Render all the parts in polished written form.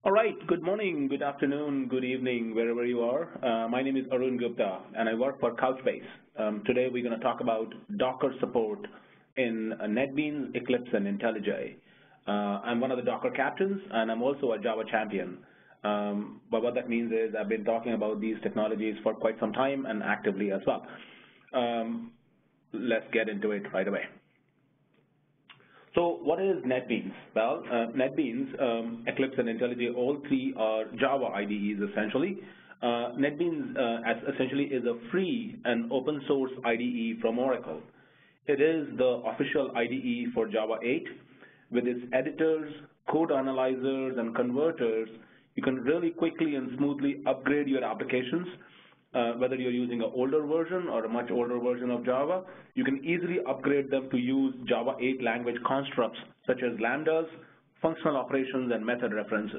All right, good morning, good afternoon, good evening, wherever you are. My name is Arun Gupta, and I work for Couchbase. Today we're going to talk about Docker support in NetBeans, Eclipse, and IntelliJ. I'm one of the Docker captains, and I'm also a Java champion. But what that means is I've been talking about these technologies for quite some time and actively as well. Let's get into it right away. So what is NetBeans? Well, NetBeans, Eclipse, and IntelliJ, all three are Java IDEs essentially. NetBeans essentially is a free and open source IDE from Oracle. It is the official IDE for Java 8. With its editors, code analyzers, and converters, you can really quickly and smoothly upgrade your applications. Whether you're using an older version or a much older version of Java, you can easily upgrade them to use Java 8 language constructs such as lambdas, functional operations, and method references.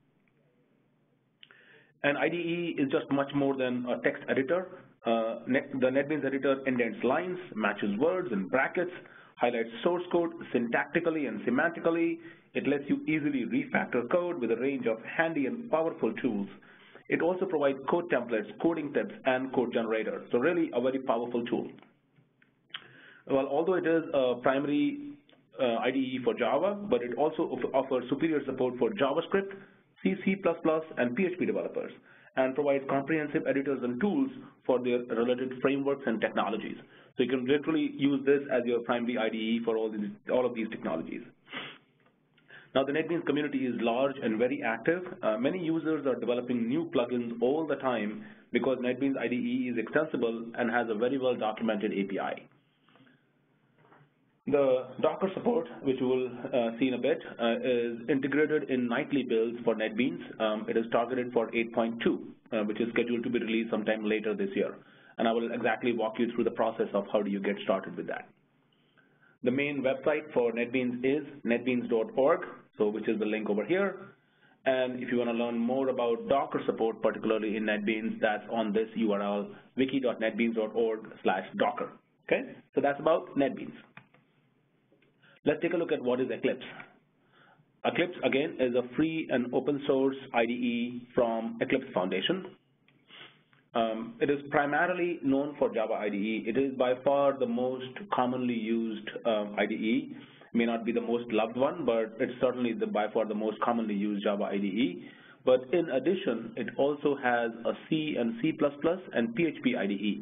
An IDE is just much more than a text editor. The NetBeans editor indents lines, matches words and brackets, highlights source code syntactically and semantically. It lets you easily refactor code with a range of handy and powerful tools. It also provides code templates, coding tips, and code generators. So really a very powerful tool. Well, although it is a primary IDE for Java, but it also offers superior support for JavaScript, C, C++, and PHP developers, and provides comprehensive editors and tools for their related frameworks and technologies. So you can literally use this as your primary IDE for all of these technologies. Now, the NetBeans community is large and very active. Many users are developing new plugins all the time because NetBeans IDE is extensible and has a very well-documented API. The Docker support, which we will see in a bit, is integrated in nightly builds for NetBeans. It is targeted for 8.2, which is scheduled to be released sometime later this year. And I will exactly walk you through the process of how do you get started with that. The main website for NetBeans is netbeans.org, so which is the link over here. And if you want to learn more about Docker support, particularly in NetBeans, that's on this URL, wiki.netbeans.org/docker. Okay, so that's about NetBeans. Let's take a look at what is Eclipse. Eclipse, again, is a free and open source IDE from Eclipse Foundation. It is primarily known for Java IDE. It is by far the most commonly used IDE. May not be the most loved one, but it's certainly by far the most commonly used Java IDE. But in addition, it also has a C and C++ and PHP IDE.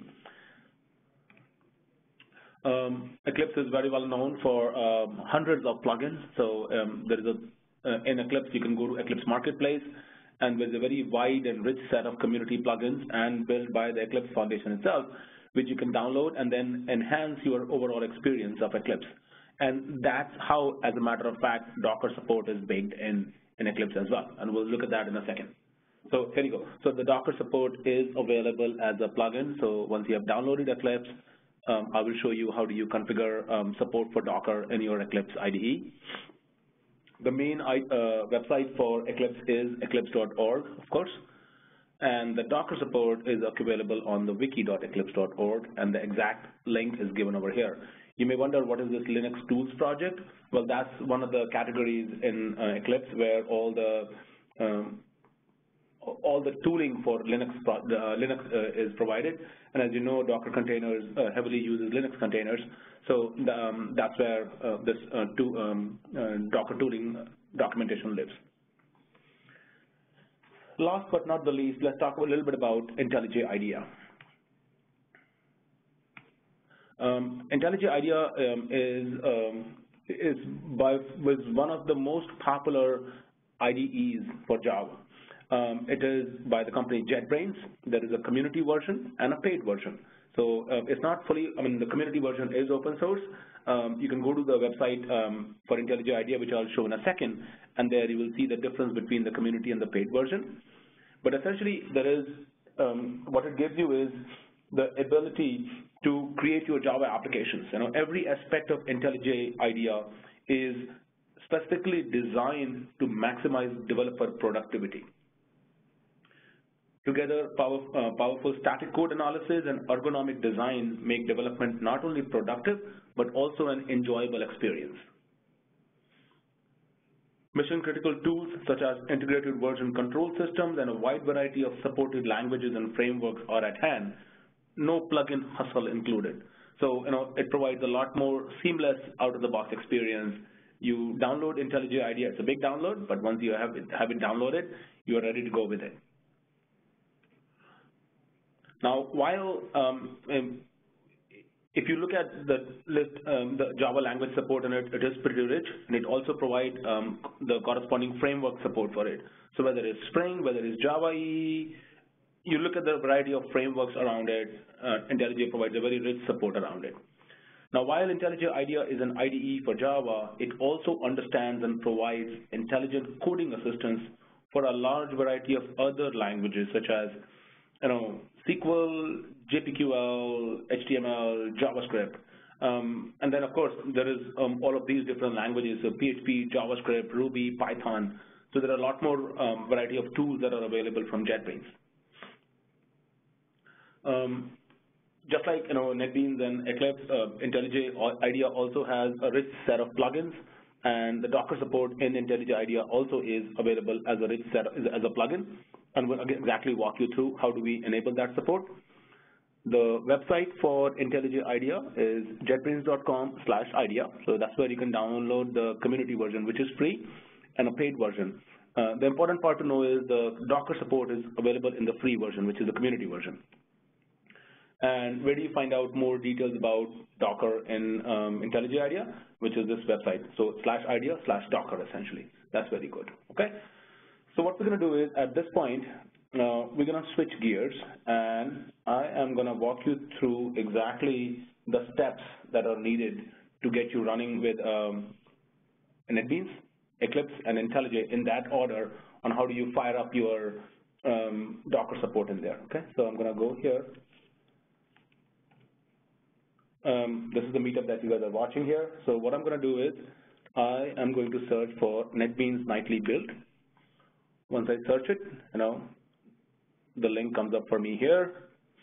Eclipse is very well known for hundreds of plugins. So there is in Eclipse, you can go to Eclipse Marketplace, and there's a very wide and rich set of community plugins and built by the Eclipse Foundation itself, which you can download and then enhance your overall experience of Eclipse. And that's how, as a matter of fact, Docker support is baked in Eclipse as well. And we'll look at that in a second. So here you go. So the Docker support is available as a plugin. So once you have downloaded Eclipse, I will show you how do you configure support for Docker in your Eclipse IDE. The main website for Eclipse is eclipse.org, of course. And the Docker support is available on the wiki.eclipse.org, and the exact link is given over here. You may wonder, what is this Linux tools project? Well, that's one of the categories in Eclipse where all the tooling for Linux is provided. And as you know, Docker containers heavily uses Linux containers. So that's where this Docker tooling documentation lives. Last but not the least, let's talk a little bit about IntelliJ IDEA. IntelliJ IDEA was one of the most popular IDEs for Java. It is by the company JetBrains. There is a community version and a paid version. So it's not fully, the community version is open source. You can go to the website for IntelliJ IDEA, which I'll show in a second, and there you will see the difference between the community and the paid version. But essentially, there is, what it gives you is the ability to create your Java applications. Every aspect of IntelliJ IDEA is specifically designed to maximize developer productivity. Together, powerful static code analysis and ergonomic design make development not only productive, but also an enjoyable experience. Mission-critical tools such as integrated version control systems and a wide variety of supported languages and frameworks are at hand. No plugin hustle included. So, it provides a lot more seamless out-of-the-box experience. You download IntelliJ IDEA. It's a big download, but once you have it downloaded, you are ready to go with it. Now, while if you look at the list, the Java language support in it, it is pretty rich, and it also provides the corresponding framework support for it. So whether it's Spring, whether it's Java EE, you look at the variety of frameworks around it, IntelliJ provides a very rich support around it. Now, while IntelliJ IDEA is an IDE for Java, it also understands and provides intelligent coding assistance for a large variety of other languages, such as SQL, JPQL, HTML, JavaScript. And then, of course, there is all of these different languages, so PHP, JavaScript, Ruby, Python. So there are a lot more variety of tools that are available from JetBrains. Just like NetBeans and Eclipse, IntelliJ IDEA also has a rich set of plugins, and the Docker support in IntelliJ IDEA also is available as a rich set as a plugin. And we'll exactly walk you through how do we enable that support. The website for IntelliJ IDEA is jetbrains.com/idea. So that's where you can download the community version, which is free, and a paid version. The important part to know is the Docker support is available in the free version, which is the community version. And where do you find out more details about Docker in IntelliJ IDEA, which is this website. So /idea/Docker, essentially. That's very good, okay? So what we're going to do is, at this point, we're going to switch gears, and I am going to walk you through exactly the steps that are needed to get you running with NetBeans, Eclipse, and IntelliJ in that order on how do you fire up your Docker support in there, okay? So I'm going to go here. This is the meetup that you guys are watching here. So what I'm going to do is I am going to search for NetBeans nightly build. Once I search it, the link comes up for me here.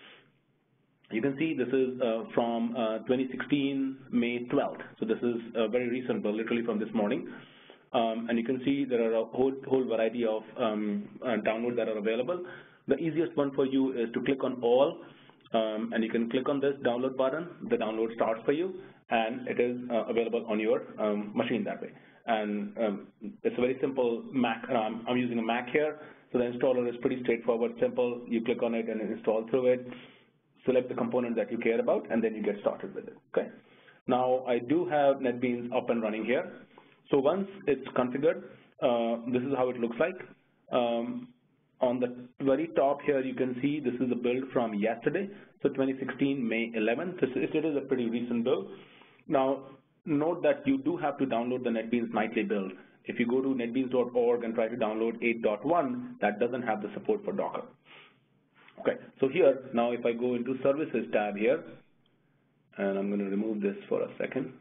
You can see this is from 2016, May 12th. So this is a very recent build, literally from this morning. And you can see there are a whole variety of downloads that are available. The easiest one for you is to click on all. And you can click on this download button. The download starts for you, and it is available on your machine that way. And it's a very simple Mac. I'm using a Mac here, so the installer is pretty straightforward, simple. You click on it and install through it. Select the component that you care about, and then you get started with it. Okay. Now I do have NetBeans up and running here. So once it's configured, this is how it looks like. On the very top here, you can see this is a build from yesterday, so 2016, May 11th. It is a pretty recent build. Now, note that you do have to download the NetBeans nightly build. If you go to netbeans.org and try to download 8.1, that doesn't have the support for Docker. Okay, so here, now if I go into Services tab here, and I'm going to remove this for a second.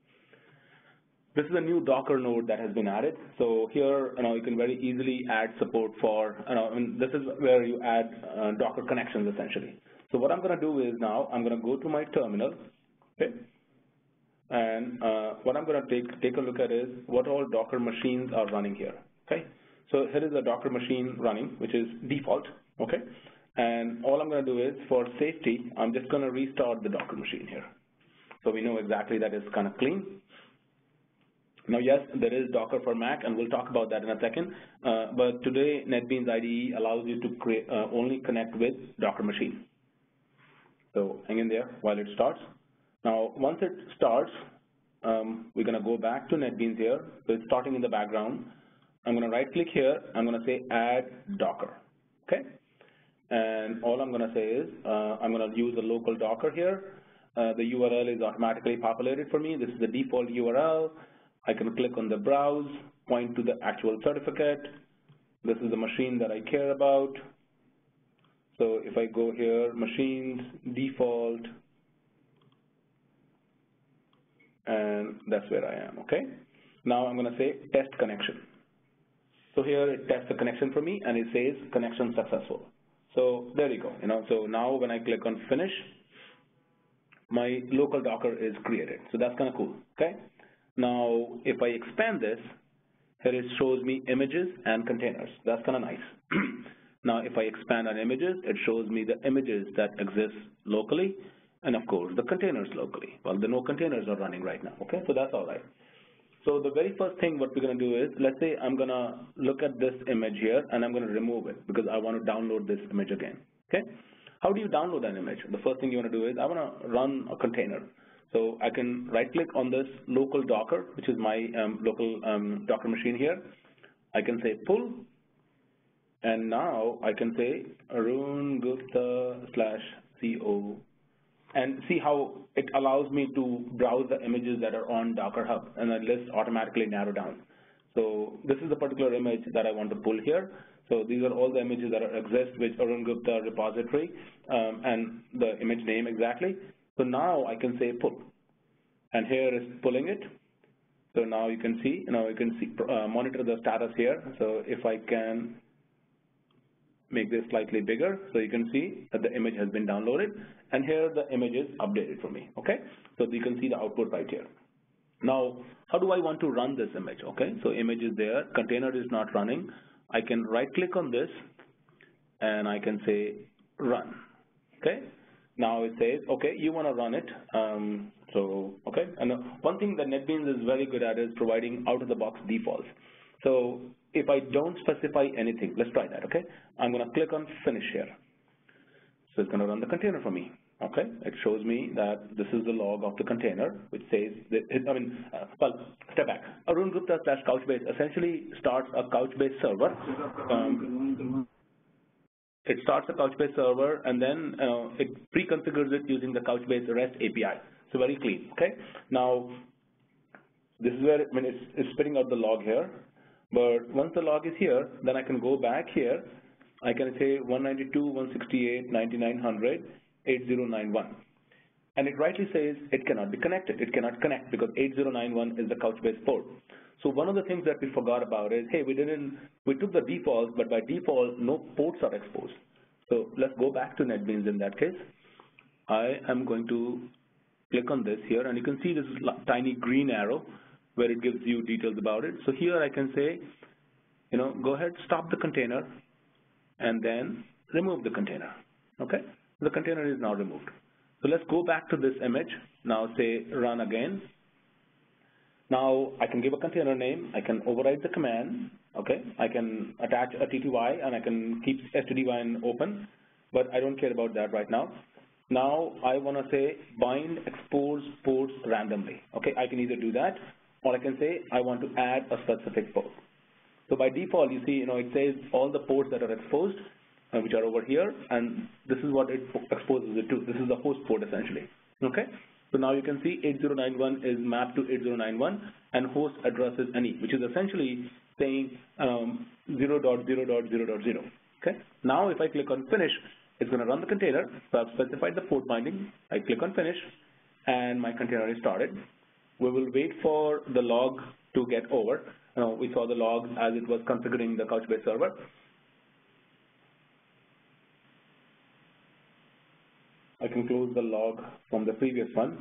This is a new Docker node that has been added. So here, you can very easily add support for, and this is where you add Docker connections, essentially. So what I'm going to do is now I'm going to go to my terminal, okay? And what I'm going to take a look at is what all Docker machines are running here, okay? So here is a Docker machine running, which is default, okay? And all I'm going to do is, for safety, I'm just going to restart the Docker machine here. So we know exactly that it's kind of clean. Now, yes, there is Docker for Mac, and we'll talk about that in a second. But today, NetBeans IDE allows you to only connect with Docker machine. So hang in there while it starts. Now, once it starts, we're going to go back to NetBeans here. So it's starting in the background. I'm going to right-click here. I'm going to say Add Docker, okay? And all I'm going to say is I'm going to use a local Docker here. The URL is automatically populated for me. This is the default URL. I can click on the browse, point to the actual certificate. This is the machine that I care about. So if I go here, machines, default, and that's where I am, okay? Now I'm going to say test connection. So here it tests the connection for me, and it says connection successful. So there you go, So now when I click on finish, my local Docker is created. So that's kind of cool, okay? Now, if I expand this, here it shows me images and containers. That's kind of nice. Now, if I expand on images, it shows me the images that exist locally, and of course, the containers locally. Well, no containers are running right now, okay? So that's all right. So the very first thing what we're going to do is, let's say I'm going to look at this image here, and I'm going to remove it because I want to download this image again, okay? How do you download an image? The first thing you want to do is, I want to run a container. So I can right-click on this local Docker, which is my local Docker machine here. I can say pull, and now I can say Arun Gupta /co, and see how it allows me to browse the images that are on Docker Hub, and the list automatically narrow down. So this is the particular image that I want to pull here. So these are all the images that exist with Arun Gupta repository and the image name exactly. So now I can say pull, and here is pulling it. So now you can see, monitor the status here. So if I can make this slightly bigger, so you can see that the image has been downloaded, and here the image is updated for me, okay? So you can see the output right here. Now, how do I want to run this image, okay? So image is there, container is not running. I can right-click on this, and I can say run, okay? Now it says, okay, you want to run it, okay? And one thing that NetBeans is very good at is providing out-of-the-box defaults. So if I don't specify anything, let's try that, okay? I'm going to click on finish here. So it's going to run the container for me, okay? It shows me that this is the log of the container, which says, step back. Arun Gupta /Couchbase essentially starts a Couchbase server. It starts a Couchbase server, and then it pre-configures it using the Couchbase REST API. So very clean, okay? Now, this is where it's spitting out the log here. But once the log is here, then I can go back here. I can say 192.168.99.100.8091. And it rightly says it cannot be connected. It cannot connect because 8091 is the Couchbase port. So one of the things that we forgot about is, hey, we took the defaults, but by default, no ports are exposed. So let's go back to NetBeans in that case. I am going to click on this here, and you can see this tiny green arrow where it gives you details about it. So here I can say, go ahead, stop the container, and then remove the container, okay? The container is now removed. So let's go back to this image. Now say run again. Now I can give a container name. I can override the command, okay? I can attach a TTY, and I can keep stdy open, but I don't care about that right now. Now I want to say bind expose ports randomly, okay? I can either do that, or I can say I want to add a specific port. So by default, you see, it says all the ports that are exposed, which are over here, and this is what it exposes it to. This is the host port essentially, okay? So now you can see 8091 is mapped to 8091, and host address is any, which is essentially saying 0.0.0.0, okay? Now if I click on finish, it's going to run the container. So I've specified the port binding. I click on finish, and my container is started. We will wait for the log to get over. We saw the log as it was configuring the Couchbase server. I can close the log from the previous one.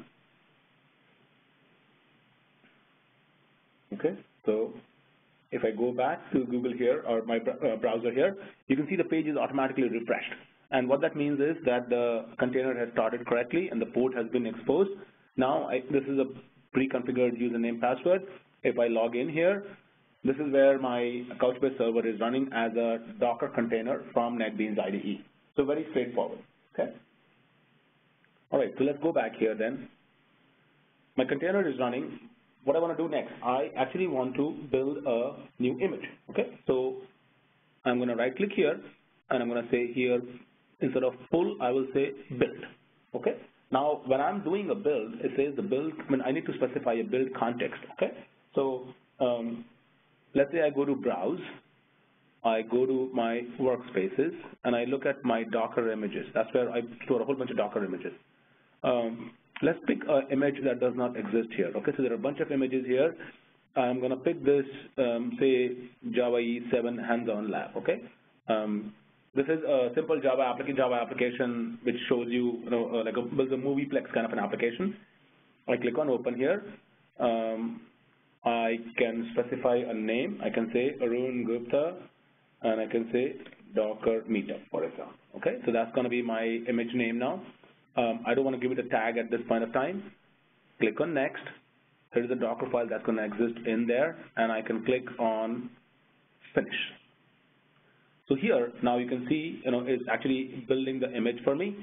Okay, so if I go back to Google here, or my browser here, you can see the page is automatically refreshed. And what that means is that the container has started correctly and the port has been exposed. Now, this is a pre-configured username password. If I log in here, this is where my Couchbase server is running as a Docker container from NetBeans IDE. So very straightforward, okay? All right, so let's go back here then. My container is running. What I want to do next, I actually want to build a new image, okay? So I'm going to right click here, and I'm going to say here, instead of pull, I will say build, okay? Now, when I'm doing a build, it says the build, I need to specify a build context, okay? So let's say I go to browse, I go to my workspaces, and I look at my Docker images. That's where I store a whole bunch of Docker images. Let's pick an image that does not exist here, okay? So there are a bunch of images here. I'm going to pick this, say, Java E7 hands-on lab, okay? This is a simple Java application which shows you, like builds a movieplex kind of an application. I click on open here. I can specify a name. I can say Arun Gupta, and I can say Docker Meetup, for example. Okay, so that's going to be my image name now. I don't want to give it a tag at this point of time. Click on Next. Here's the Docker file that's going to exist in there, and I can click on Finish. So here, now you can see, it's actually building the image for me.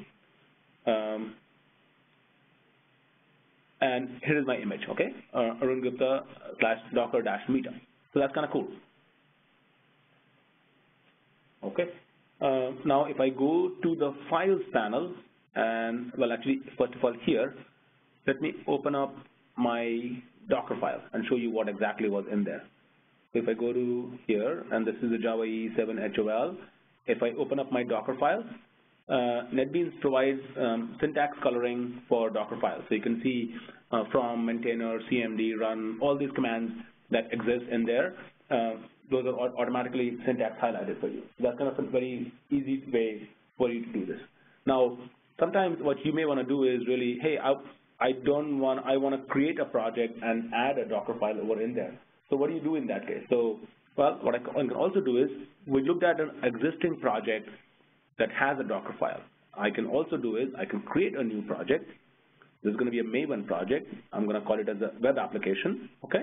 And here is my image, okay? Arun Gupta /Docker-Meetup. So that's kind of cool. Okay. Now, if I go to the Files panel, and, well, actually, first of all, here, let me open up my Docker file and show you what exactly was in there. So if I go to here, and this is the Java EE 7 HOL, if I open up my Docker file, NetBeans provides syntax coloring for Docker files. So you can see from maintainer, CMD, run, all these commands that exist in there, those are automatically syntax highlighted for you. So that's kind of a very easy way for you to do this. Now, sometimes what you may want to do is really, hey, I want to create a project and add a Docker file over in there. So what do you do in that case? So, well, what I can also do is, we looked at an existing project that has a Docker file. I can also do is, I can create a new project. This is going to be a Maven project. I'm going to call it as a web application, okay?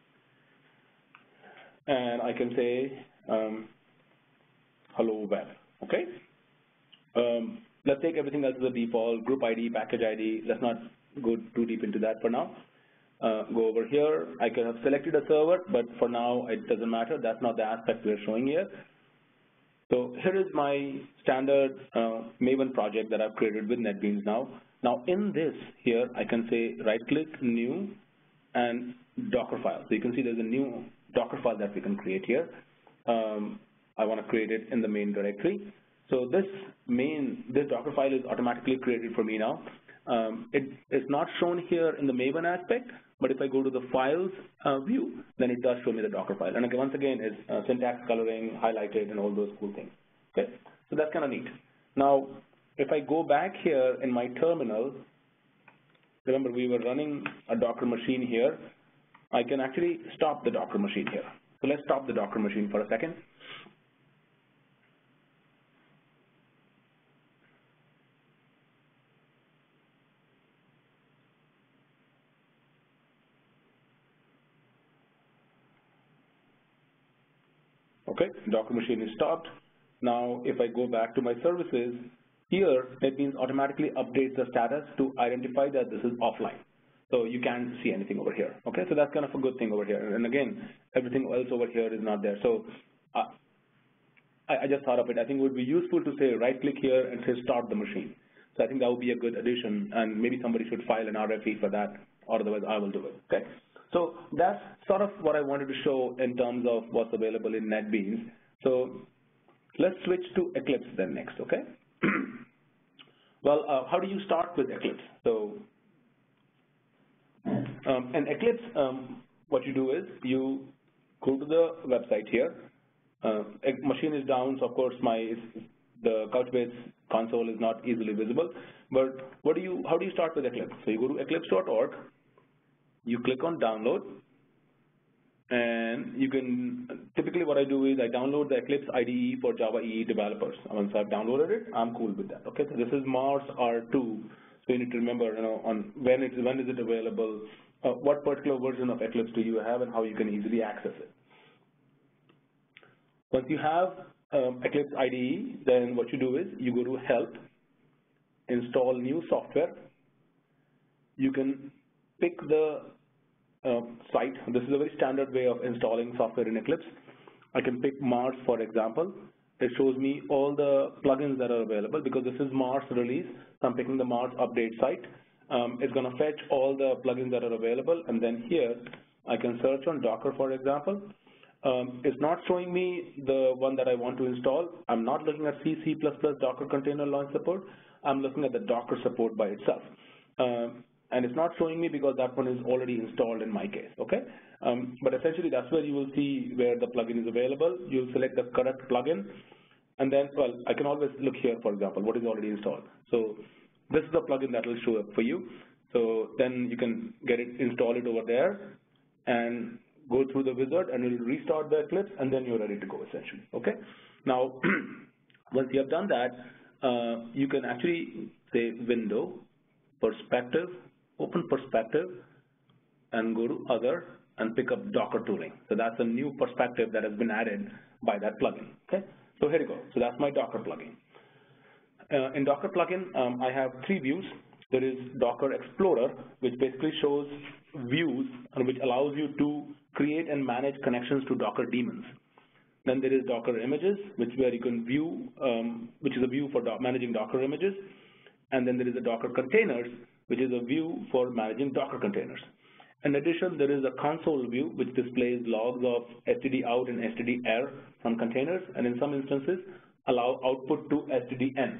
And I can say, hello web, okay? Let's take everything else as a default, group ID, package ID. Let's not go too deep into that for now. Go over here. I can have selected a server, but for now, it doesn't matter. That's not the aspect we're showing here. So here is my standard Maven project that I've created with NetBeans now. Now in this here, I can say right-click, new, and Docker file. So you can see there's a new Docker file that we can create here. I want to create it in the main directory. So this Docker file is automatically created for me now. It is not shown here in the Maven aspect, but if I go to the files view, then it does show me the Docker file. And again, once again, it's syntax coloring, highlighted, and all those cool things. Okay, so that's kind of neat. Now, if I go back here in my terminal, remember we were running a Docker machine here. I can actually stop the Docker machine here. So let's stop the Docker machine for a second. Okay, Docker machine is stopped. Now, if I go back to my services, here, NetBeans automatically updates the status to identify that this is offline. So you can't see anything over here. Okay, so that's kind of a good thing over here. And again, everything else over here is not there. So I just thought of it. I think it would be useful to say right-click here and say start the machine. So I think that would be a good addition, and maybe somebody should file an RFE for that, or otherwise I will do it. Okay. So that's sort of what I wanted to show in terms of what's available in NetBeans. So let's switch to Eclipse then next, okay? Well, how do you start with Eclipse? So in Eclipse, what you do is you go to the website here. Machine is down, so of course the Couchbase console is not easily visible. But how do you start with Eclipse? So you go to eclipse.org. You click on download, and you can, typically what I do is I download the Eclipse IDE for Java EE developers. Once I've downloaded it, I'm cool with that. Okay, so this is Mars R2, so you need to remember, on when is it available, what particular version of Eclipse do you have, and how you can easily access it. Once you have Eclipse IDE, then what you do is you go to Help, Install New Software. You can pick the site. This is a very standard way of installing software in Eclipse. I can pick Mars, for example. It shows me all the plugins that are available because this is Mars release. So I'm picking the Mars update site. It's going to fetch all the plugins that are available, and then here I can search on Docker, for example. It's not showing me the one that I want to install. I'm not looking at C++ Docker container launch support. I'm looking at the Docker support by itself. And it's not showing me because that one is already installed in my case, okay? But essentially, that's where you will see where the plugin is available. You'll select the correct plugin, and then, well, I can always look here, for example, what is already installed. So this is the plugin that will show up for you. So then you can get it, install it over there, and go through the wizard, and it'll restart the Eclipse, and then you're ready to go, essentially, okay? Now, once you have done that, you can actually say Window, Perspective, open Perspective, and go to Other, and pick up Docker tooling. So that's a new perspective that has been added by that plugin, okay? So here you go. So that's my Docker plugin. In Docker plugin, I have 3 views. There is Docker Explorer, which basically shows views and which allows you to create and manage connections to Docker daemons. Then there is Docker Images, where you can view, which is a view for managing Docker images. And then there is a Docker Containers, which is a view for managing Docker containers. In addition, there is a console view, which displays logs of std out and std err from containers, and in some instances, allow output to stdn.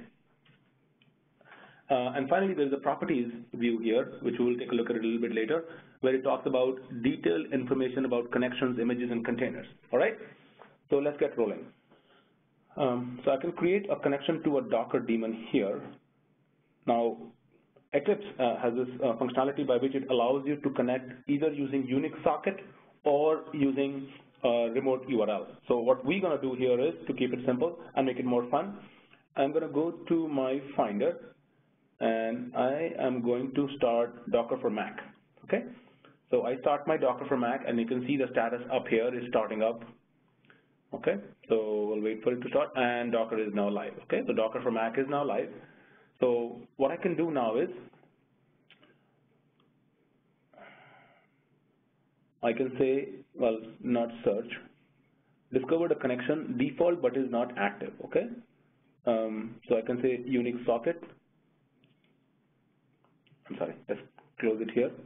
And finally, there's a properties view here, which we'll take a look at a little bit later, where it talks about detailed information about connections, images, and containers. All right? So let's get rolling. So I can create a connection to a Docker daemon here. Now, Eclipse has this functionality by which it allows you to connect either using Unix socket or using a remote URL. So what we're going to do here is, to keep it simple and make it more fun, I'm going to go to my Finder, and I am going to start Docker for Mac, okay? So I start my Docker for Mac, and you can see the status up here is starting up, okay? So we'll wait for it to start, and Docker is now live, okay? So Docker for Mac is now live. So what I can do now is, I can say, well, not search, discovered a connection, default but is not active, okay? So I can say Unix socket. I'm sorry, let's close it here.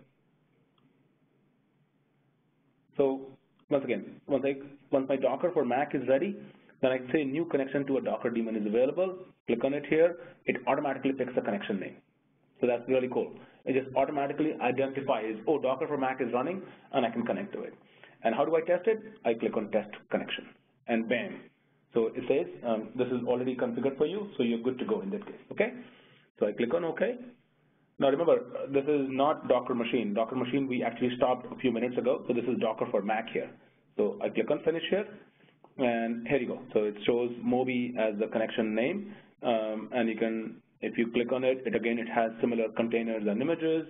So once again, once my Docker for Mac is ready, then I can say new connection to a Docker daemon is available. Click on it here. It automatically picks the connection name. So that's really cool. It just automatically identifies, oh, Docker for Mac is running, and I can connect to it. And how do I test it? I click on test connection, and bam. So it says this is already configured for you, so you're good to go in that case, okay? So I click on OK. Now remember, this is not Docker machine. Docker machine we actually stopped a few minutes ago, so this is Docker for Mac here. So I click on finish here, and here you go. So it shows Moby as the connection name, and you can, if you click on it, again it has similar containers and images.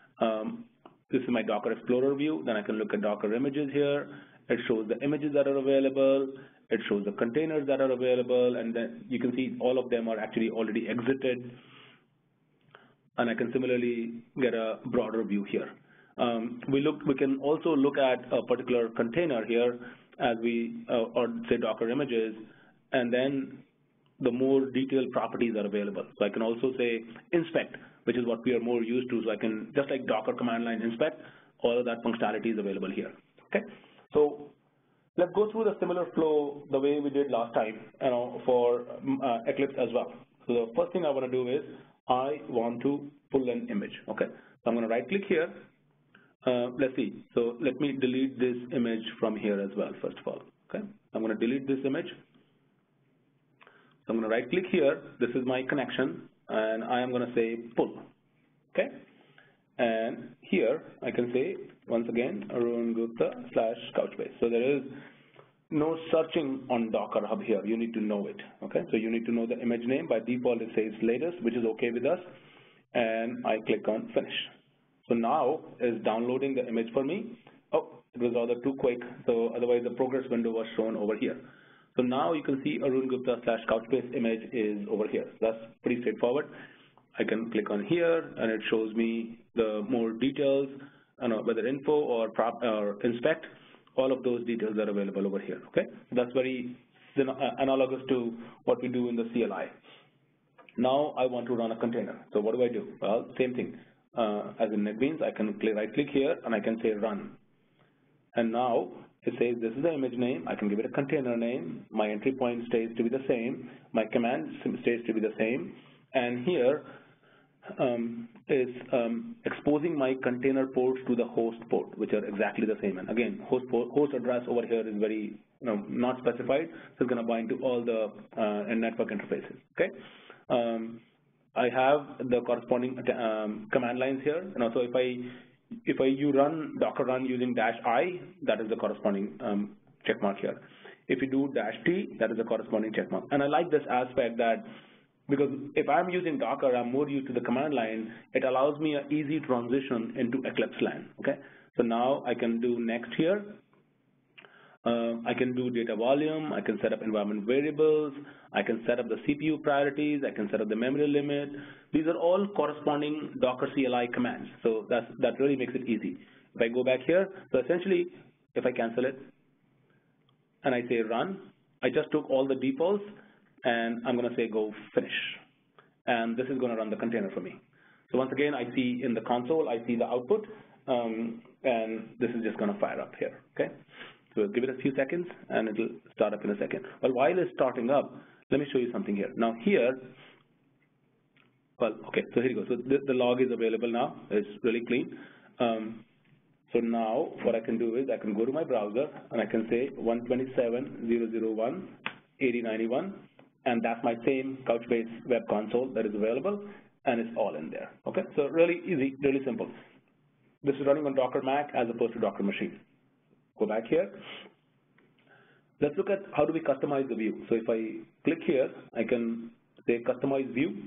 This is my Docker Explorer view. Then I can look at Docker images here. It shows the images that are available. It shows the containers that are available, and then you can see all of them are actually already exited. And I can similarly get a broader view here. We can also look at a particular container here as we, or say Docker images, and then the more detailed properties are available. So I can also say inspect, which is what we are more used to. So I can, just like Docker command line inspect, all of that functionality is available here, okay? So let's go through the similar flow the way we did last time, for Eclipse as well. So the first thing I want to do is, I want to pull an image, okay? So I'm going to right click here. Let's see, so let me delete this image from here as well, first of all, okay? I'm going to delete this image. So I'm going to right click here, this is my connection, and I am going to say pull, okay? And here I can say, once again, Arun Gupta / Couchbase. So there is no searching on Docker Hub here, you need to know it, okay? So you need to know the image name. By default it says latest, which is okay with us, and I click on finish. So now it's downloading the image for me. Oh, it was rather too quick, so otherwise the progress window was shown over here. So now you can see Arun Gupta / Couchbase image is over here. That's pretty straightforward. I can click on here, and it shows me the more details, whether info or inspect. All of those details are available over here, okay? That's very analogous to what we do in the CLI. Now I want to run a container. So what do I do? Well, same thing. As in NetBeans, I can right click here, and I can say run. And now it says this is the image name. I can give it a container name. My entry point stays to be the same. My command stays to be the same. And here is exposing my container ports to the host port, which are exactly the same. And again, host address over here is very not specified, so it's going to bind to all the network interfaces. Okay. I have the corresponding command lines here. So if I you run Docker run using -i, that is the corresponding check mark here. If you do -t, that is the corresponding check mark. And I like this aspect that because if I'm using Docker, I'm more used to the command line, it allows me an easy transition into Eclipse land, okay? So now I can do next here. I can do data volume, I can set up environment variables, I can set up the CPU priorities, I can set up the memory limit. These are all corresponding Docker CLI commands, so that really makes it easy. If I go back here, so essentially, if I cancel it, and I say run, I just took all the defaults, and I'm going to say go finish. And this is going to run the container for me. So once again, I see in the console, I see the output, and this is just going to fire up here, okay? So give it a few seconds, and it'll start up in a second. Well, while it's starting up, let me show you something here. Now here, well, okay, so here you go. So the log is available now. It's really clean. So now what I can do is I can go to my browser, and I can say 127.0.0.1.8091, and that's my same Couchbase web console that is available, and it's all in there. Okay, so really easy, really simple. This is running on Docker Mac as opposed to Docker machine. Go back here. Let's look at how do we customize the view. So if I click here, I can say customize view.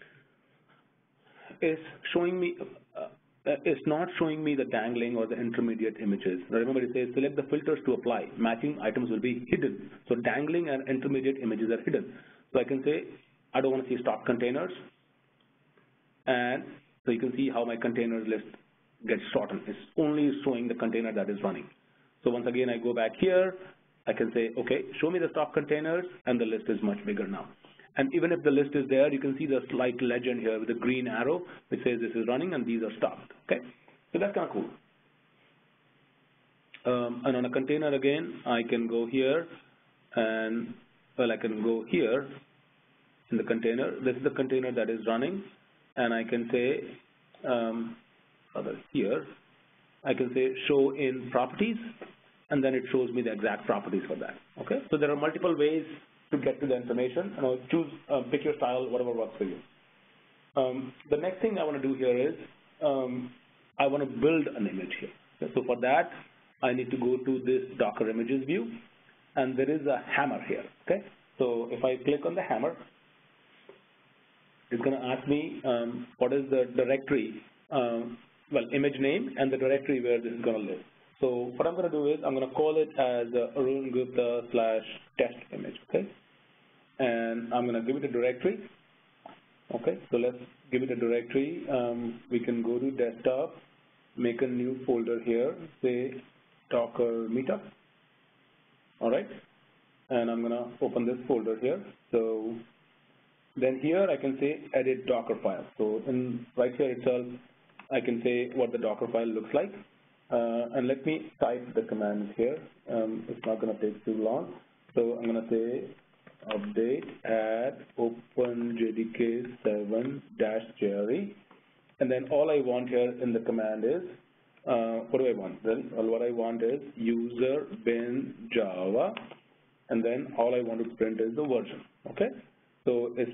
It's showing me, it's not showing me the dangling or the intermediate images. Now remember, it says select the filters to apply. Matching items will be hidden. So dangling and intermediate images are hidden. So I can say I don't want to see stock containers. And so you can see how my containers list gets shortened. It's only showing the container that is running. So once again, I go back here, I can say, okay, show me the stock containers, and the list is much bigger now. And even if the list is there, you can see the slight legend here with the green arrow, which says this is running and these are stopped, okay? So that's kind of cool. And on a container again, I can go here, and, well, I can go here in the container. This is the container that is running, and I can say, here, I can say show in properties, and then it shows me the exact properties for that, okay? So there are multiple ways to get to the information, and I'll choose, pick your style, whatever works for you. The next thing I want to do here is, I want to build an image here. Okay? So for that, I need to go to this Docker images view, and there is a hammer here, okay? So if I click on the hammer, it's going to ask me what is the directory, well, image name and the directory where this is going to live. So what I'm going to do is I'm going to call it as Arun Gupta /test image, okay? And I'm going to give it a directory. Okay, so let's give it a directory. We can go to desktop, make a new folder here, say Docker Meetup. All right, and I'm going to open this folder here. So then here I can say edit Docker file. So right here itself, I can say what the Docker file looks like. And let me type the command here. It's not going to take too long. So I'm going to say update add openjdk7-jre. And then all I want here in the command is, what do I want? Then what I want is user bin java. And then all I want to print is the version. Okay? So it's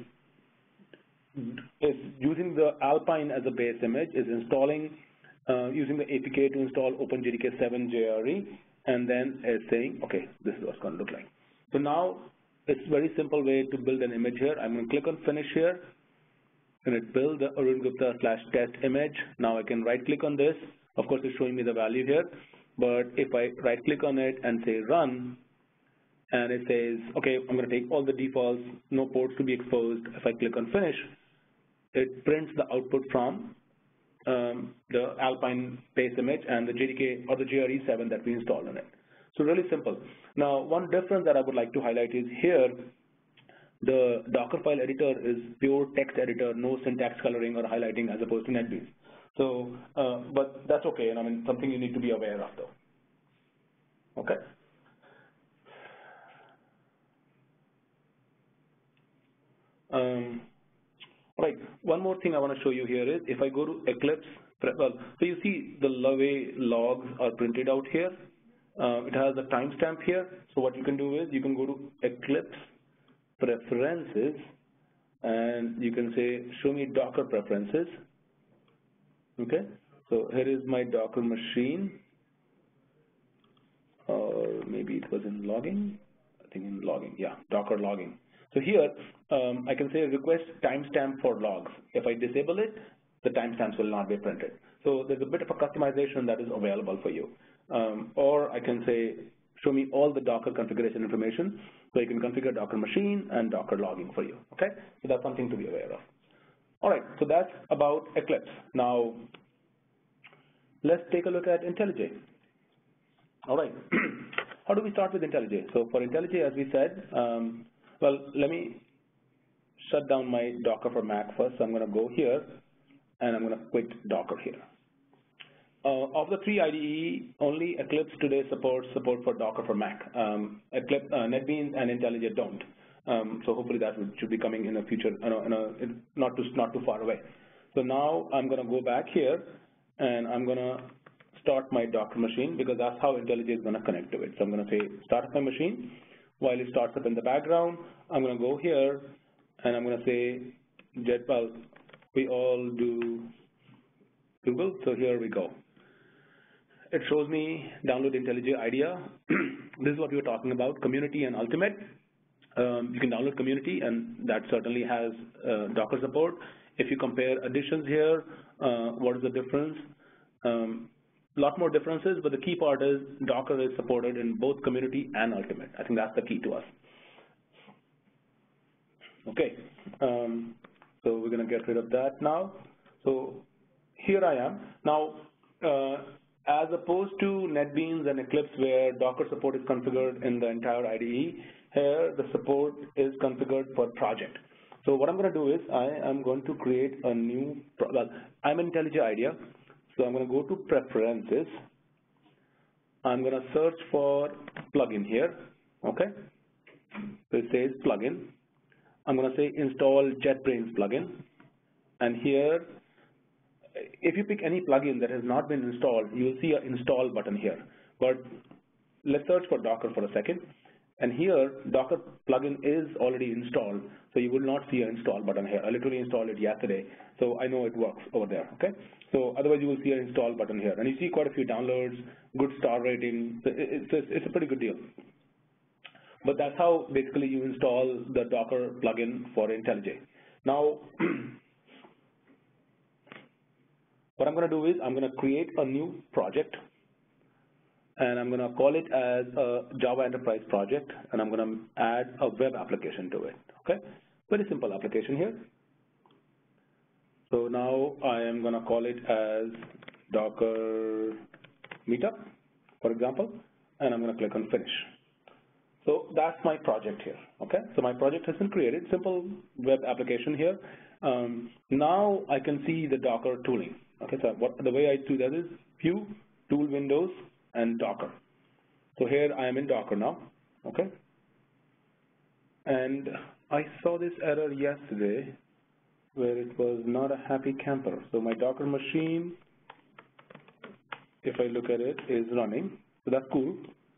using the Alpine as a base image, is installing using the APK to install openjdk7-jre, and then it's saying, okay, this is what it's going to look like. So now it's a very simple way to build an image here. I'm going to click on finish here, and it build the Arun Gupta /test image. Now I can right click on this. Of course, it's showing me the value here, but if I right click on it and say run, and it says, okay, I'm going to take all the defaults, no ports to be exposed. If I click on finish, it prints the output from the Alpine base image and the JDK or the JRE7 that we installed in it. So really simple. Now, one difference that I would like to highlight is here, the Docker file editor is pure text editor, no syntax coloring or highlighting as opposed to NetBeans. So, but that's okay, and I mean, something you need to be aware of though. Okay. Right, one more thing I want to show you here is if I go to Eclipse, well, so you see the way logs are printed out here. It has a timestamp here. So what you can do is you can go to Eclipse preferences, and you can say show me Docker preferences. Okay, So here is my Docker machine, or maybe it was in logging. I think in logging, yeah, Docker logging. So here, I can say request timestamp for logs. If I disable it, the timestamps will not be printed. So there's a bit of a customization that is available for you. Or I can say, show me all the Docker configuration information, so you can configure Docker machine and Docker logging for you, okay? So that's something to be aware of. All right, so that's about Eclipse. Now, let's take a look at IntelliJ. All right, how do we start with IntelliJ? So for IntelliJ, as we said, well, let me shut down my Docker for Mac first. So I'm going to go here, and I'm going to quit Docker here. Of the three IDE, only Eclipse today supports for Docker for Mac. Eclipse, NetBeans, and IntelliJ don't. So hopefully that should be coming in the future, not too far away. So now I'm going to go back here, and I'm going to start my Docker machine, because that's how IntelliJ is going to connect to it. So I'm going to say start up my machine. While it starts up in the background, I'm going to go here, and I'm going to say jetpack. We all do Google, so here we go. It shows me download IntelliJ IDEA. This is what we were talking about, community and ultimate. You can download community, and that certainly has Docker support. If you compare additions here, what is the difference? A lot more differences, but the key part is Docker is supported in both community and ultimate. I think that's the key to us. Okay, so we're going to get rid of that now. So here I am. Now, as opposed to NetBeans and Eclipse, where Docker support is configured in the entire IDE, here the support is configured per project. So what I'm going to do is I am going to create a new, well, I'm in IntelliJ IDEA, so I'm going to go to Preferences. I'm going to search for plugin here, okay? So it says plugin. I'm going to say install JetBrains plugin, and here, if you pick any plugin that has not been installed, you'll see an install button here. But let's search for Docker for a second. And here, Docker plugin is already installed, so you will not see an install button here. I literally installed it yesterday, so I know it works over there, okay? So otherwise, you will see an install button here. And you see quite a few downloads, good star rating. It's a pretty good deal. But that's how basically you install the Docker plugin for IntelliJ. Now, what I'm going to do is I'm going to create a new project, and I'm going to call it as a Java Enterprise project, and I'm going to add a web application to it, okay? Very simple application here. So now I am going to call it as Docker Meetup, for example, and I'm going to click on Finish. So that's my project here, okay? So my project has been created, simple web application here. Now I can see the Docker tooling. Okay, so the way I do that is View, Tool Windows, and Docker. So here I am in Docker now, okay? And I saw this error yesterday where it was not a happy camper. So my Docker machine, if I look at it, is running. So that's cool.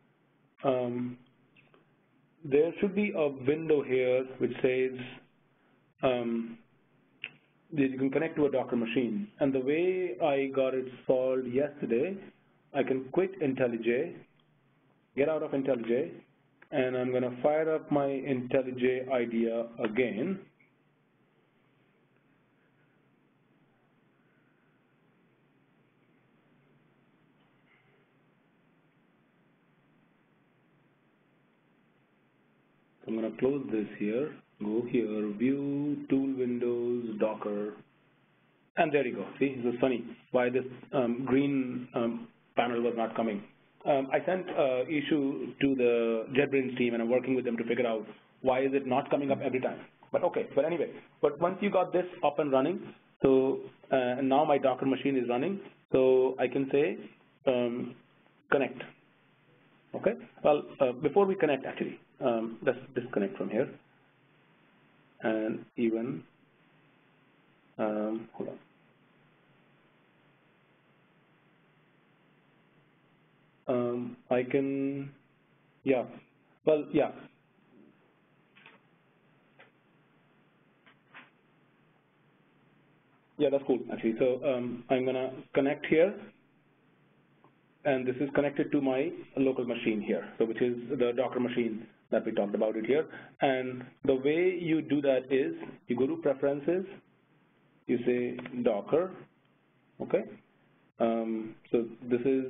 There should be a window here which says that you can connect to a Docker machine. And the way I got it solved yesterday, I can quit IntelliJ, get out of IntelliJ, and I'm going to fire up my IntelliJ IDEA again. So I'm going to close this here, go here, View, Tool Windows, Docker, and there you go. See, this is funny why this green panel was not coming. I sent an issue to the JetBrains team, and I'm working with them to figure out why is it not coming up every time. But okay, but anyway, but once you got this up and running, so and now my Docker machine is running, so I can say connect. Okay, well, before we connect, actually, let's disconnect from here, and even, hold on. I can, yeah, well, yeah. Yeah, that's cool, actually. So I'm going to connect here, and this is connected to my local machine here, so which is the Docker machine that we talked about it here. And the way you do that is you go to Preferences, you say Docker, okay? So this is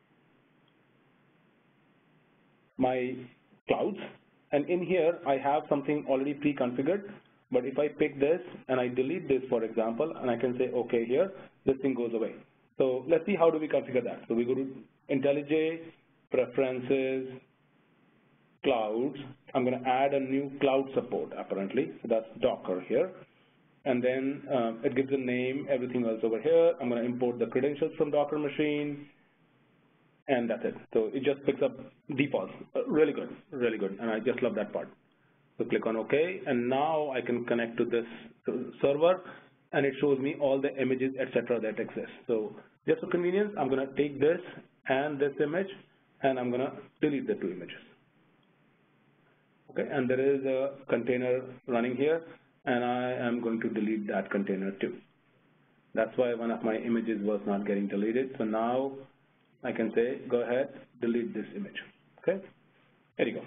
my clouds, and in here I have something already pre-configured, but if I pick this and I delete this, for example, and I can say OK here, this thing goes away. So let's see how do we configure that. So we go to IntelliJ, Preferences, Clouds. I'm going to add a new cloud support, apparently. So that's Docker here. And then it gives a name, everything else over here. I'm going to import the credentials from Docker machine, and that's it. So it just picks up defaults. Really good, really good. And I just love that part. So click on OK, and now I can connect to this server, and it shows me all the images, etc. that exist. So just for convenience, I'm going to take this and this image, and I'm going to delete the two images. Okay, and there is a container running here, and I am going to delete that container too. That's why one of my images was not getting deleted. So now I can say, go ahead, delete this image. Okay, there you go.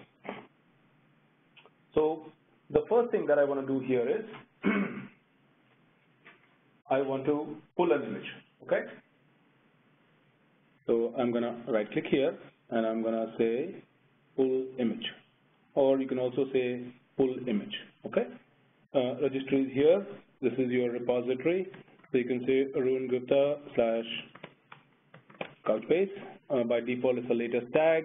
So the first thing that I want to do here is I want to pull an image. Okay, so I'm going to right click here, and I'm going to say pull image, or you can also say pull image. Okay, registry is here. This is your repository. So you can say Arun Gupta / Couchbase. By default, it's the latest tag,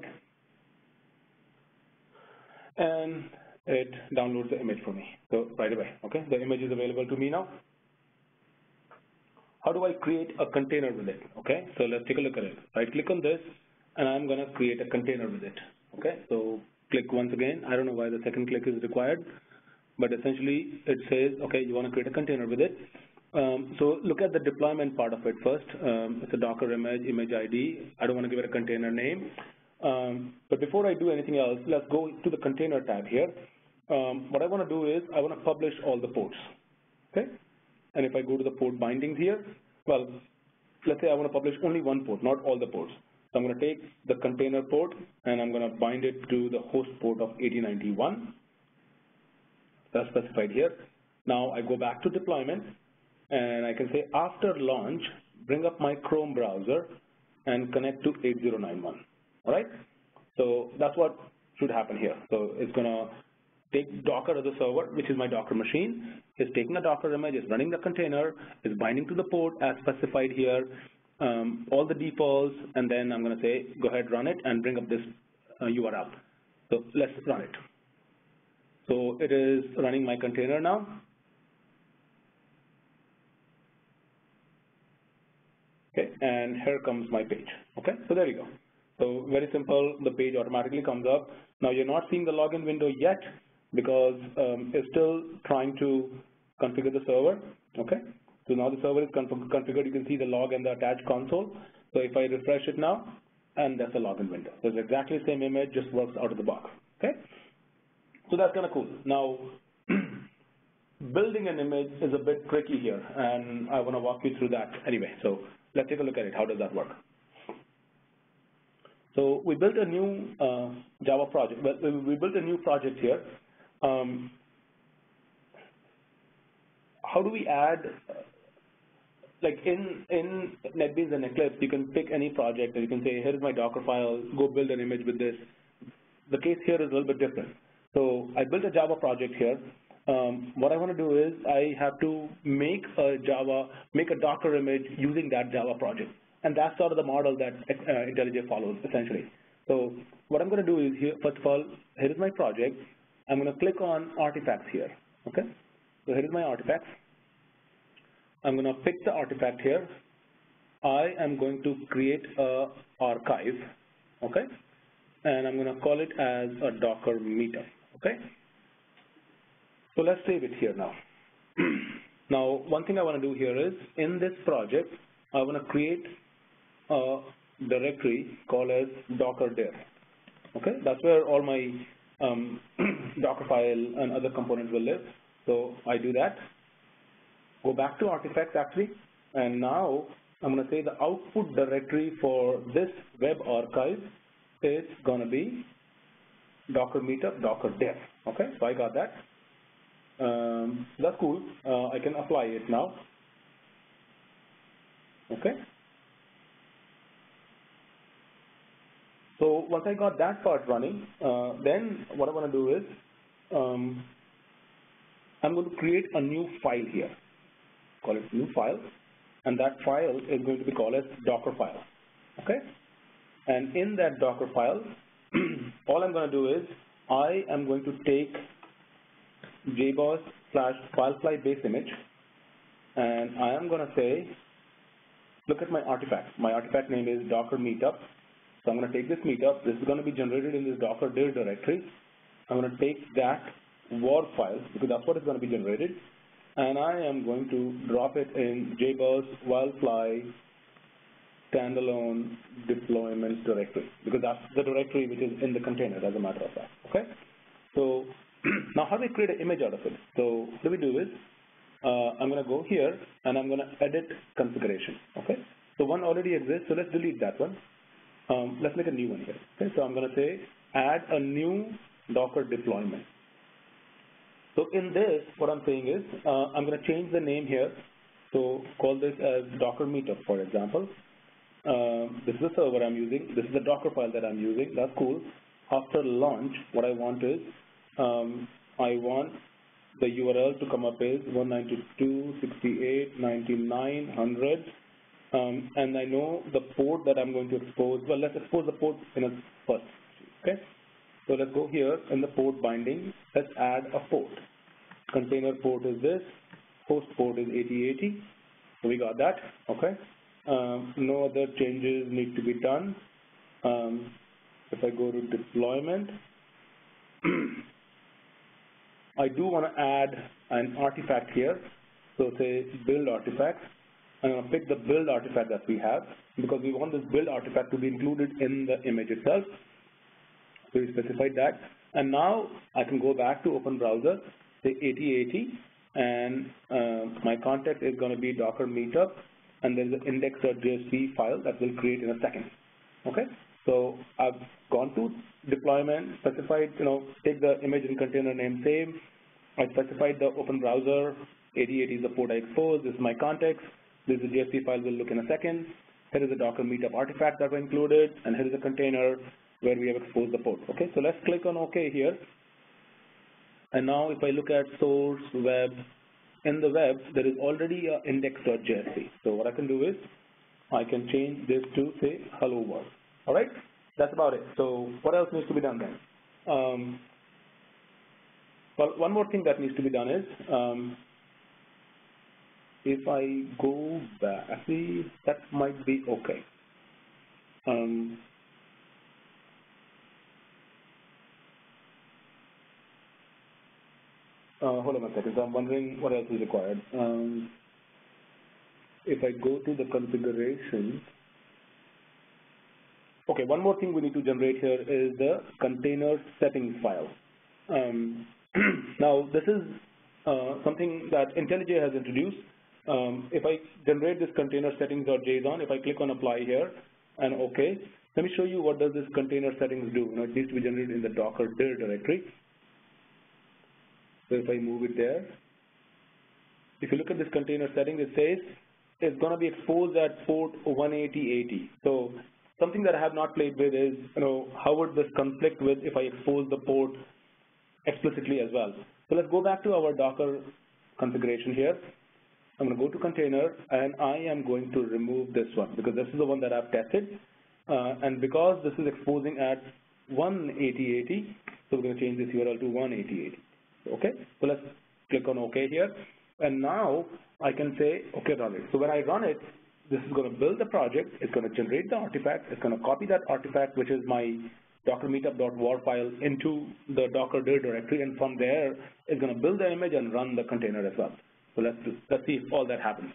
and it downloads the image for me. So right away, okay, the image is available to me now. How do I create a container with it? Okay, so let's take a look at it. Right click on this, and I'm going to create a container with it. Okay, so click once again. I don't know why the second click is required, but essentially it says, okay, you want to create a container with it. So look at the deployment part of it first. It's a Docker image, image ID. I don't want to give it a container name. But before I do anything else, let's go to the container tab here. What I want to do is I want to publish all the ports. Okay, and if I go to the port bindings here, well, let's say I want to publish only one port, not all the ports. So I'm going to take the container port, and I'm going to bind it to the host port of 8091. That's specified here. Now I go back to deployment, and I can say after launch, bring up my Chrome browser and connect to 8091. All right? So that's what should happen here. So it's going to take Docker as a server, which is my Docker machine. It's taking a Docker image, it's running the container, it's binding to the port as specified here, all the defaults, and then I'm going to say, go ahead, run it, and bring up this URL. So let's run it. So it is running my container now. Okay, and here comes my page. Okay, so there you go. So very simple, the page automatically comes up. Now you're not seeing the login window yet because it's still trying to configure the server. Okay, so now the server is configured. You can see the log and the attached console. So if I refresh it now, and that's a login window. So it's exactly the same image, just works out of the box. Okay, so that's kind of cool. Now, building an image is a bit tricky here, and I want to walk you through that anyway. So let's take a look at it. How does that work? So we built a new Java project. We built a new project here. How do we add, like in NetBeans and Eclipse, you can pick any project and you can say, here's my Docker file, go build an image with this. The case here is a little bit different. So I built a Java project here. What I want to do is I have to make a Docker image using that Java project. And that's sort of the model that IntelliJ follows, essentially. So what I'm going to do is, here, first of all, here is my project. I'm going to click on artifacts here. Okay? So here is my artifacts. I'm going to pick the artifact here. I am going to create a archive. Okay? And I'm going to call it as a Docker Meetup. Okay? So let's save it here now. Now, one thing I want to do here is, in this project, I want to create a directory called as Docker dir. Okay, that's where all my Docker file and other components will live. So I do that. go back to artifacts actually, and now I'm going to say the output directory for this web archive is going to be Docker Meetup, Docker Dev. Okay, so I got that. That's cool. I can apply it now. Okay. So once I got that part running, then what I want to do is I'm going to create a new file here. Call it new file, and that file is going to be called as Docker file. Okay. And in that Docker file, all I'm going to do is I am going to take jboss/filefly base image, and I am going to say, look at my artifact. My artifact name is Docker Meetup. So I'm going to take this meetup. This is going to be generated in this Docker dir directory. I'm going to take that war file, because that's what is going to be generated, and I am going to drop it in jboss wildfly standalone deployment directory, because that's the directory which is in the container, as a matter of fact. Okay. So now how do we create an image out of it? So what we do is I'm going to go here and I'm going to edit configuration. Okay. So one already exists, so let's delete that one. Let's make a new one here. Okay. So I'm going to say add a new Docker deployment. So in this, what I'm saying is I'm going to change the name here. So call this as Docker Meetup, for example. This is the server I'm using. This is the Docker file that I'm using. That's cool. After launch, what I want is I want the URL to come up as 192.68.99.100, and I know the port that I'm going to expose. Well, let's expose the port in a first. Okay. So let's go here in the port binding. Let's add a port. Container port is this. Host port is 8080. So we got that. Okay. No other changes need to be done. If I go to deployment, I do want to add an artifact here. So say build artifact. I'm going to pick the build artifact that we have, because we want this build artifact to be included in the image itself. So we specified that. And now I can go back to open browser, say 8080, and my contact is going to be Docker Meetup, and there's an index.jsp file that will create in a second. Okay. So I've gone to deployment, specified, take the image and container name same. I specified the open browser, 8080 is the port I exposed. This is my context. This is the JSP file we'll look in a second. Here is the Docker Meetup artifact that we included, and here is a container where we have exposed the port. Okay, so let's click on OK here. And now if I look at source web, in the web, there is already an index.jsp. So what I can do is I can change this to, say, hello world. All right, that's about it. So what else needs to be done then? Well, one more thing that needs to be done is, if I go back, actually, that might be okay. Hold on a second. So I'm wondering what else is required. If I go to the configuration, okay, one more thing we need to generate here is the container settings file. Now, this is something that IntelliJ has introduced. If I generate this container settings.json, if I click on apply here and OK, let me show you what does this container settings do. It needs to be generated in the Docker dir directory. So if I move it there, if you look at this container setting, it says it's going to be exposed at port 18080. So something that I have not played with is, how would this conflict with if I expose the port explicitly as well? So let's go back to our Docker configuration here. I'm going to go to container, and I am going to remove this one, because this is the one that I've tested. And because this is exposing at 18080, so we're going to change this URL to 18080. Okay, so let's click on OK here. And now I can say, okay, run it. So when I run it, this is going to build the project. It's going to generate the artifact. It's going to copy that artifact, which is my Docker Meetup.war file, into the Docker dir directory. And from there, it's going to build the image and run the container as well. So let's see if all that happens.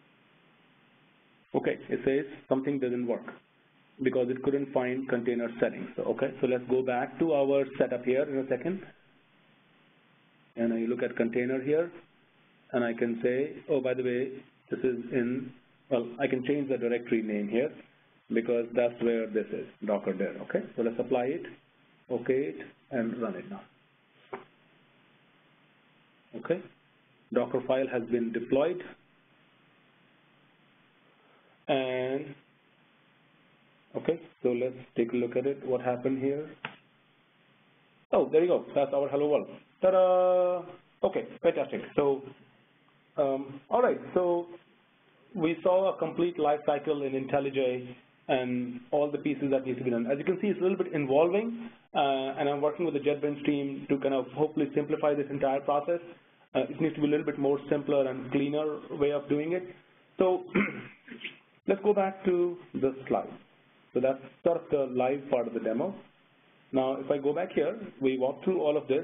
Okay, it says something doesn't work because it couldn't find container settings. So, okay, so let's go back to our setup here in a second. And I look at container here. and I can say, oh, by the way, this is in, well, I can change the directory name here because that's where this is, Docker there, okay? So let's apply it, okay it, and run it now. Okay, Docker file has been deployed, and okay, so let's take a look at it. What happened here? Oh, there you go. That's our hello world. Ta-da! Okay, fantastic. So, all right. So we saw a complete life cycle in IntelliJ and all the pieces that need to be done. As you can see, it's a little bit involving, and I'm working with the JetBrains team to kind of hopefully simplify this entire process. It needs to be a little bit more simpler and cleaner way of doing it. So let's go back to the slide. So that's sort of the live part of the demo. Now, if I go back here, we walk through all of this.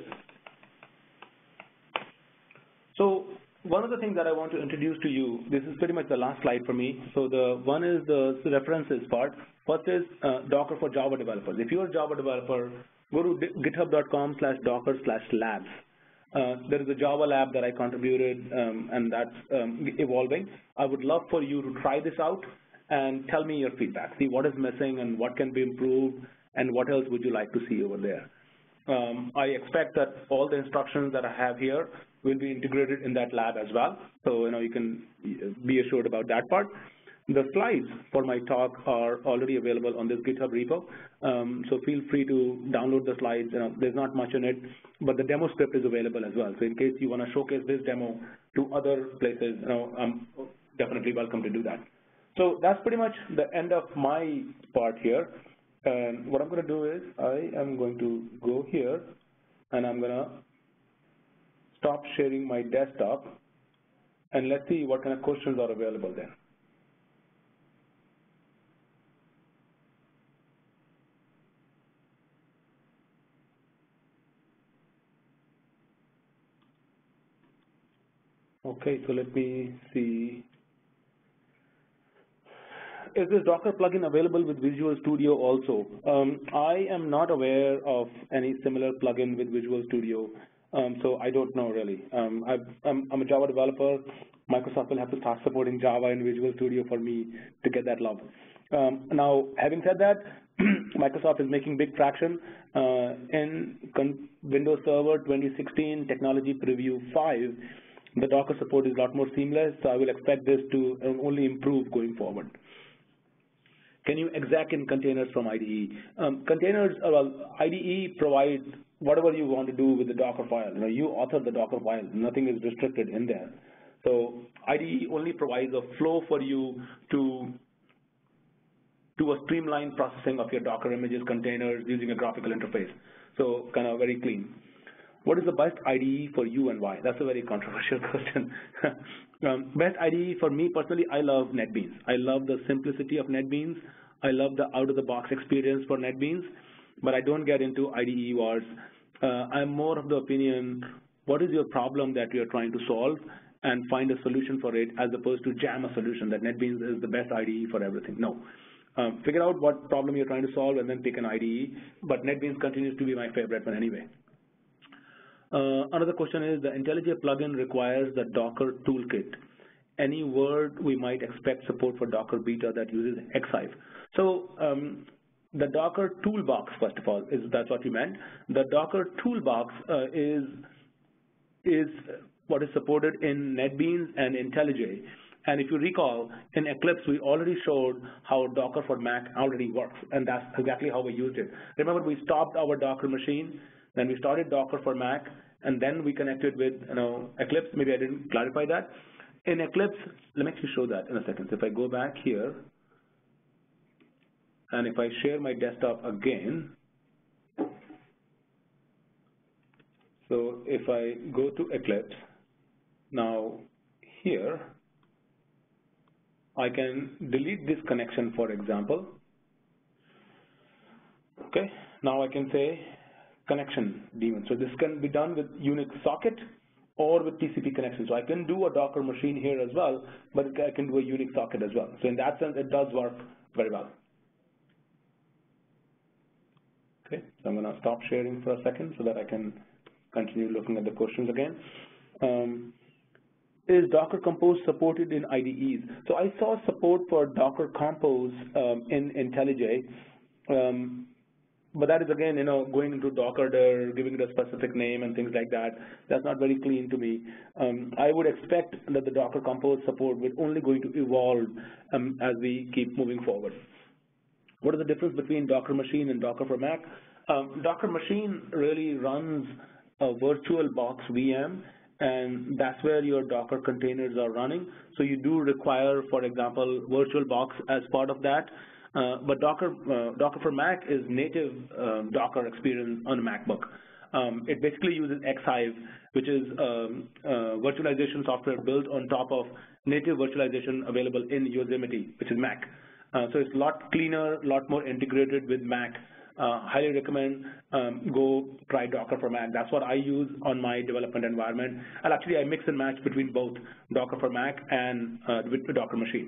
So one of the things that I want to introduce to you, this is pretty much the last slide for me. So the one is the references part. First is Docker for Java developers. If you're a Java developer, go to github.com/docker/labs. There is a Java lab that I contributed, and that's evolving. I would love for you to try this out and tell me your feedback. See what is missing and what can be improved, and what else would you like to see over there. I expect that all the instructions that I have here will be integrated in that lab as well. So, you can be assured about that part. The slides for my talk are already available on this GitHub repo. So feel free to download the slides. There's not much in it, but the demo script is available as well. So in case you want to showcase this demo to other places, I'm definitely welcome to do that. So that's pretty much the end of my part here. And what I'm going to do is I am going to go here, and I'm going to stop sharing my desktop, and let's see what kind of questions are available there. Okay, so let me see. Is this Docker plugin available with Visual Studio also? I am not aware of any similar plugin with Visual Studio, so I don't know really. I'm a Java developer. Microsoft will have to start supporting Java in Visual Studio for me to get that love. Now, having said that, Microsoft is making big traction in Windows Server 2016 Technology Preview 5. The Docker support is a lot more seamless, so I will expect this to only improve going forward. Can you exec in containers from IDE? Containers, well, IDE provides whatever you want to do with the Docker file. You author the Docker file. Nothing is restricted in there. So IDE only provides a flow for you to do a streamlined processing of your Docker images, containers using a graphical interface. So kind of very clean. What is the best IDE for you and why? That's a very controversial question. Best IDE for me personally, I love NetBeans. I love the simplicity of NetBeans. I love the out-of-the-box experience for NetBeans, but I don't get into IDE wars. I'm more of the opinion, what is your problem that you're trying to solve, and find a solution for it, as opposed to jam a solution that NetBeans is the best IDE for everything. No. Figure out what problem you're trying to solve and then pick an IDE, but NetBeans continues to be my favorite one anyway. Another question is, the IntelliJ plugin requires the Docker toolkit. Any word we might expect support for Docker beta that uses Xhive? So the Docker toolbox, first of all, that's what you meant. The Docker toolbox is what is supported in NetBeans and IntelliJ. And if you recall, in Eclipse, we already showed how Docker for Mac already works, and that's exactly how we used it. Remember, we stopped our Docker machine, then we started Docker for Mac, and then we connected with Eclipse. Maybe I didn't clarify that. In Eclipse, let me actually show that in a second. So if I go back here, and if I share my desktop again, so if I go to Eclipse, now here, I can delete this connection, for example. Okay, now I can say connection daemon. So this can be done with Unix socket or with TCP connection. So I can do a Docker machine here as well, but I can do a Unix socket as well. So in that sense, it does work very well. Okay, so I'm going to stop sharing for a second so that I can continue looking at the questions again. is Docker Compose supported in IDEs? So I saw support for Docker Compose in IntelliJ, but that is, again, going into Docker, they're giving it a specific name and things like that. That's not very clean to me. I would expect that the Docker Compose support will only going to evolve as we keep moving forward. What is the difference between Docker Machine and Docker for Mac? Docker Machine really runs a virtual box VM, and that's where your Docker containers are running. So you do require, for example, VirtualBox as part of that. But Docker for Mac is native Docker experience on a MacBook. It basically uses Xhive, which is virtualization software built on top of native virtualization available in Yosemite, which is Mac. So it's a lot cleaner, a lot more integrated with Mac. Highly recommend go try Docker for Mac. That's what I use on my development environment. And actually, I mix and match between both Docker for Mac and with the Docker Machine.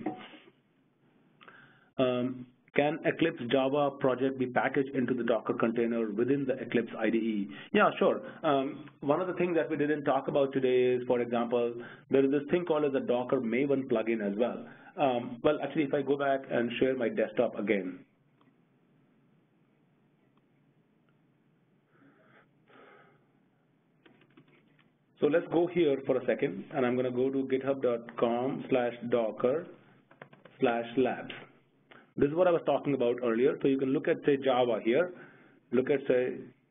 Can Eclipse Java project be packaged into the Docker container within the Eclipse IDE? Yeah, sure. One of the things that we didn't talk about today is, for example, there is this thing called as a Docker Maven plugin as well. Well, actually, if I go back and share my desktop again, so let's go here for a second, and I'm going to go to github.com/docker/labs. This is what I was talking about earlier. So you can look at, say, Java here. Look at, say,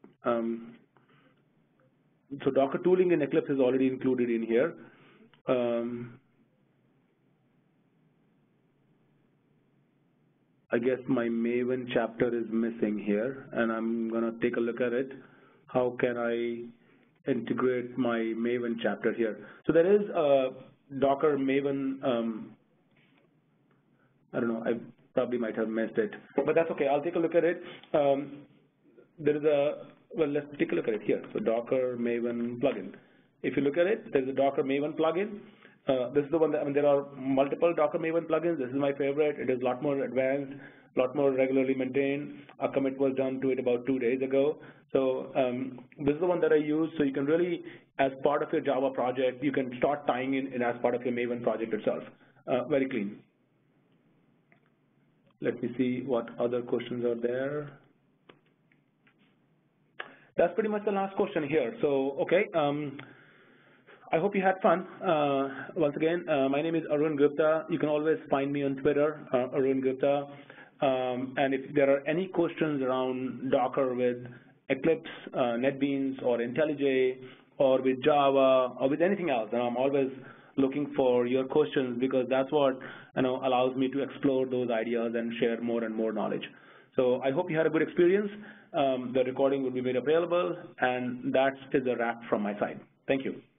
so Docker tooling in Eclipse is already included in here. I guess my Maven chapter is missing here, and I'm going to take a look at it. How can I integrate my Maven chapter here? So there is a Docker Maven, I don't know, I probably might have missed it, but that's okay. I'll take a look at it. There is well, let's take a look at it here. So Docker Maven plugin. If you look at it, there's a Docker Maven plugin. This is the one that, there are multiple Docker Maven plugins. This is my favorite. It is a lot more advanced, a lot more regularly maintained. A commit was done to it about 2 days ago. So this is the one that I use. So you can really, as part of your Java project, you can start tying in as part of your Maven project itself. Very clean. Let me see what other questions are there. That's pretty much the last question here. So, okay. I hope you had fun. Once again, my name is Arun Gupta. You can always find me on Twitter, Arun Gupta. And if there are any questions around Docker with Eclipse, NetBeans, or IntelliJ, or with Java, or with anything else, and I'm always looking for your questions, because that's what allows me to explore those ideas and share more and more knowledge. So I hope you had a good experience. The recording will be made available, and that is a wrap from my side. Thank you.